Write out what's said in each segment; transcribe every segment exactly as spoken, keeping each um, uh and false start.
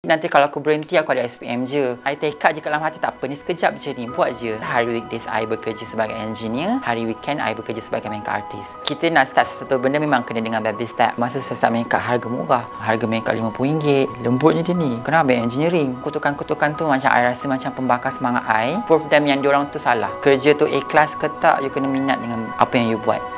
Nanti kalau aku berhenti, aku ada S P M je. I tekad je dalam hati, tak apa ni, sekejap je ni, buat je. Hari weekdays I bekerja sebagai engineer, hari weekend I bekerja sebagai makeup artist. Kita nak start sesuatu benda memang kena dengan baby step. Masa saya start makeup, harga murah, harga makeup lima puluh ringgit. Lembutnya dia ni, kenapa engineering? Kutukan-kutukan tu macam I rasa macam pembakar semangat I. Proof them yang diorang tu salah. Kerja tu ikhlas ke tak, you kena minat dengan apa yang you buat.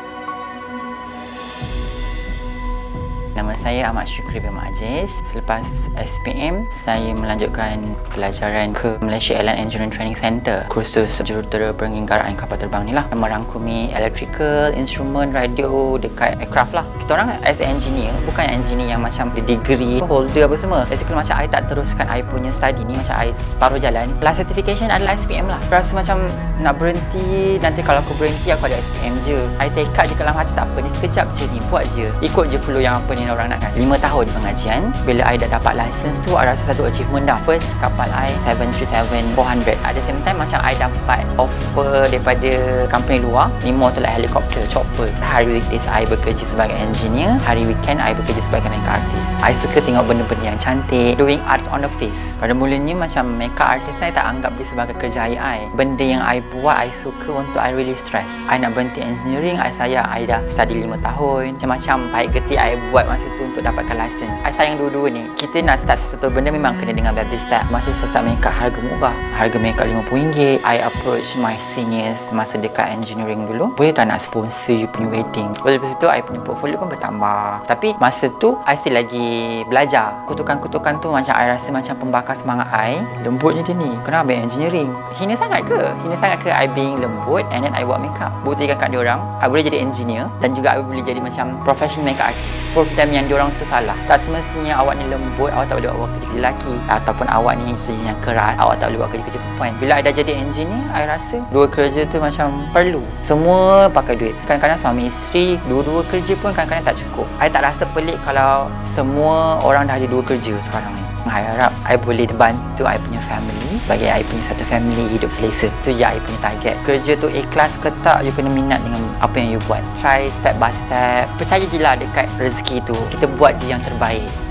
Nama saya Ahmad Syukri bin Majlis. Selepas S P M, saya melanjutkan pelajaran ke Malaysia Airline Engineering Training Center. Kursus jurutera penyelenggaraan kapal terbang ni lah. Merangkumi electrical, instrument, radio dekat aircraft lah. Kita orang as engineer, bukan engineer yang macam degree, holder apa semua. Basically macam I tak teruskan I punya study ni, macam I taruh jalan. Last certification adalah S P M lah. Rasa macam nak berhenti, nanti kalau aku berhenti aku ada S P M je. I tekad je dalam hati, tak apa ni, sekejap je ni, buat je. Ikut je flow yang apa ni orang nak kasi. lima tahun pengajian. Bila I dah dapat license tu, I rasa satu achievement dah. First kapal I seven three seven four hundred. At the same time macam I dapat offer daripada company luar, ni more tu like helikopter, chopper. Hari weekdays I bekerja sebagai engineer, hari weekend I bekerja sebagai makeup artist. I suka tengok benda-benda yang cantik, doing arts on the face. Pada mulanya macam makeup artist ni, I tak anggap dia sebagai kerja I. Benda yang I buat, I suka untuk I really stress. I nak berhenti engineering, I sayang I dah study lima tahun. Macam-macam baik getik I buat masa tu untuk dapatkan license. I sayang dua-dua ni. Kita nak start sesuatu benda memang kena dengan baby step. Masa saya start makeup, harga murah, harga makeup lima puluh ringgit. I approach my seniors masa dekat engineering dulu, boleh tak nak sponsor you punya wedding. Lepas tu I punya portfolio pun bertambah. Tapi masa tu I still lagi belajar. Kutukan-kutukan tu macam I rasa macam pembakar semangat I. Lembutnya dia ni, kenapa engineering? Hina sangat ke? Hina sangat ke I being lembut and then I buat makeup? Buktikan kat diorang I boleh jadi engineer dan juga I boleh jadi macam professional makeup artist. Proof them yang diorang tu salah. Tak semestinya awak ni lembut, awak tak boleh buat kerja-kerja lelaki, ataupun awak ni sejenis yang keras, awak tak boleh buat kerja-kerja perempuan. Bila I dah jadi engineer, I rasa dua kerja tu macam perlu. Semua pakai duit. Kadang-kadang suami isteri, dua-dua kerja pun kadang-kadang tak cukup. I tak rasa pelik kalau semua orang dah ada dua kerja sekarang ni. I harap I boleh bantu I punya family, bagi I punya satu family hidup selesa. Tu je I punya target. Kerja tu ikhlas ke tak, you kena minat dengan apa yang you buat. Try step by step. Percaya je lah dekat rezeki tu. Kita buat je yang terbaik.